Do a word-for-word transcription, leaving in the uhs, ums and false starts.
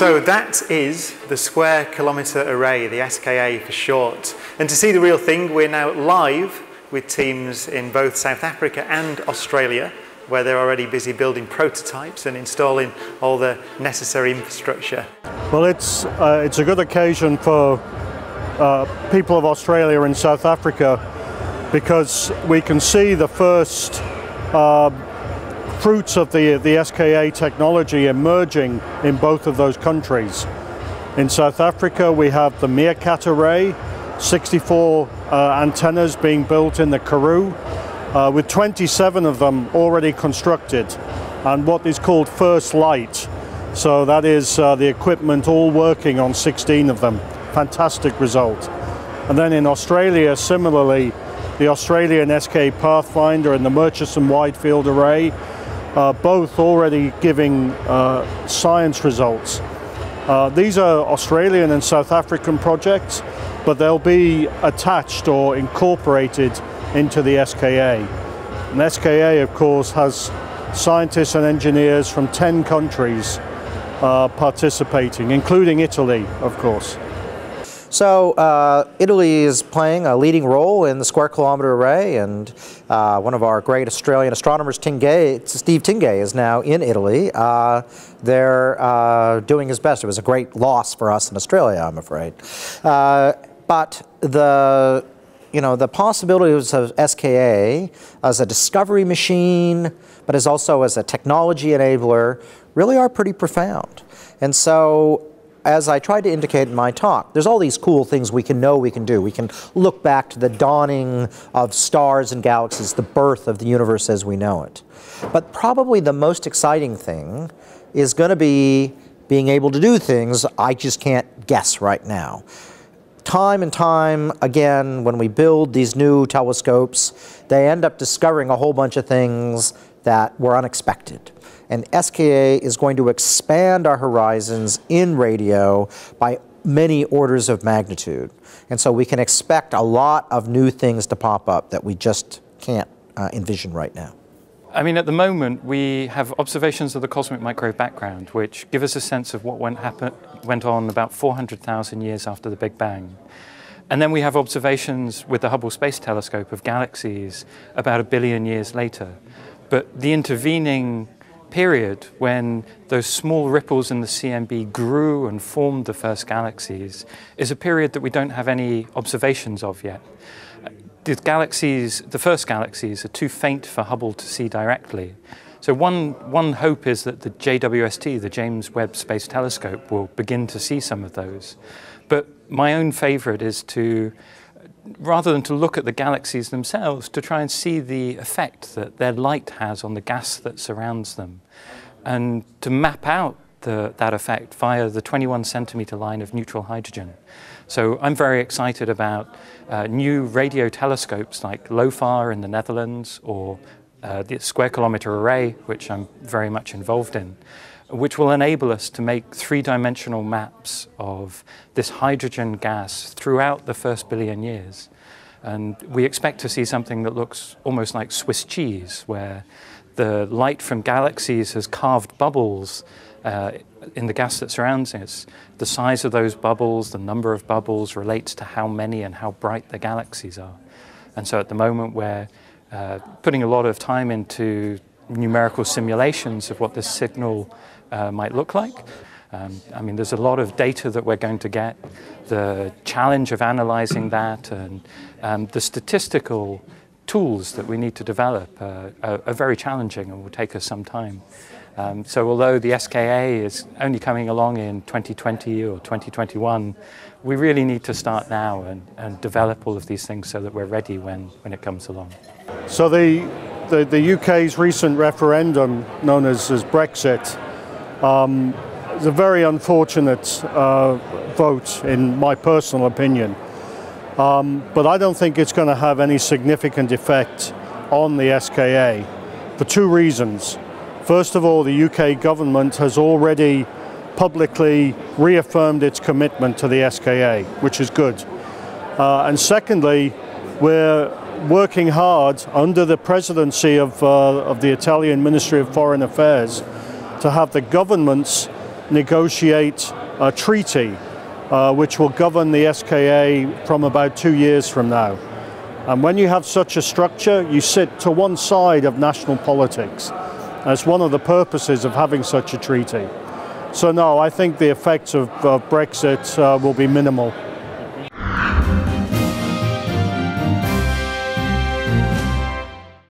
So that is the Square Kilometre Array, the S K A for short. And to see the real thing, we're now live with teams in both South Africa and Australia, where they're already busy building prototypes and installing all the necessary infrastructure. Well, it's, uh, it's a good occasion for uh, people of Australia and South Africa, because we can see the first uh, fruits of the, the S K A technology emerging in both of those countries. In South Africa, we have the Meerkat Array, sixty-four uh, antennas being built in the Karoo, uh, with twenty-seven of them already constructed, and what is called first light. So that is uh, the equipment all working on sixteen of them. Fantastic result. And then in Australia, similarly, the Australian S K A Pathfinder and the Murchison Wide Field Array, uh, both already giving uh, science results. Uh, these are Australian and South African projects, but they'll be attached or incorporated into the S K A. And S K A, of course, has scientists and engineers from ten countries uh, participating, including Italy, of course. So uh, Italy is playing a leading role in the Square Kilometre Array, and uh, one of our great Australian astronomers, Tingay, Steve Tingay, is now in Italy. Uh, they're uh, doing his best. It was a great loss for us in Australia, I'm afraid. Uh, but the, you know, the possibilities of S K A as a discovery machine, but as also as a technology enabler, really are pretty profound. And so, as I tried to indicate in my talk, there's all these cool things we can know we can do. We can look back to the dawning of stars and galaxies, the birth of the universe as we know it. But probably the most exciting thing is going to be being able to do things I just can't guess right now. Time and time again, when we build these new telescopes, they end up discovering a whole bunch of things that were unexpected. And S K A is going to expand our horizons in radio by many orders of magnitude. And so we can expect a lot of new things to pop up that we just can't uh, envision right now. I mean, at the moment, we have observations of the cosmic microwave background, which give us a sense of what went, happen, went on about four hundred thousand years after the Big Bang. And then we have observations with the Hubble Space Telescope of galaxies about a billion years later. But the intervening period when those small ripples in the C M B grew and formed the first galaxies is a period that we don't have any observations of yet. The galaxies, the first galaxies, are too faint for Hubble to see directly. So one, one hope is that the J W S T, the James Webb Space Telescope, will begin to see some of those. But my own favorite is to, rather than to look at the galaxies themselves, to try and see the effect that their light has on the gas that surrounds them, and to map out the, that effect via the twenty-one centimeter line of neutral hydrogen. So I'm very excited about uh, new radio telescopes like LOFAR in the Netherlands, or uh, the Square Kilometre Array, which I'm very much involved in, which will enable us to make three-dimensional maps of this hydrogen gas throughout the first billion years. And we expect to see something that looks almost like Swiss cheese, where the light from galaxies has carved bubbles uh, in the gas that surrounds us. The size of those bubbles, the number of bubbles, relates to how many and how bright the galaxies are. And so at the moment we're uh, putting a lot of time into numerical simulations of what this signal Uh, might look like. Um, I mean, there's a lot of data that we're going to get. The challenge of analyzing that and um, the statistical tools that we need to develop uh, are, are very challenging and will take us some time. Um, so although the S K A is only coming along in twenty twenty or twenty twenty-one, we really need to start now and, and develop all of these things so that we're ready when, when it comes along. So the, the, the U K's recent referendum, known as, as Brexit, Um, it's a very unfortunate uh, vote, in my personal opinion. Um, but I don't think it's going to have any significant effect on the S K A for two reasons. First of all, the U K government has already publicly reaffirmed its commitment to the S K A, which is good. Uh, and secondly, we're working hard under the presidency of, uh, of the Italian Ministry of Foreign Affairs to have the governments negotiate a treaty uh, which will govern the S K A from about two years from now. And when you have such a structure, you sit to one side of national politics. That's one of the purposes of having such a treaty. So no, I think the effects of, of Brexit uh, will be minimal.